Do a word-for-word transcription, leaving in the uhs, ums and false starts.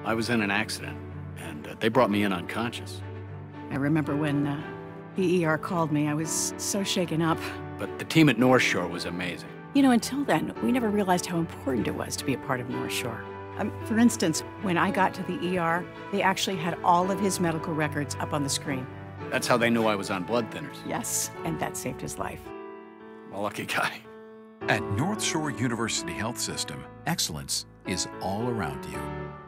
I was in an accident, and uh, they brought me in unconscious. I remember when uh, the E R called me, I was so shaken up. But the team at North Shore was amazing. You know, until then, we never realized how important it was to be a part of North Shore. Um, for instance, when I got to the E R, they actually had all of his medical records up on the screen. That's how they knew I was on blood thinners. Yes, and that saved his life. I'm a lucky guy. At North Shore University Health System, excellence is all around you.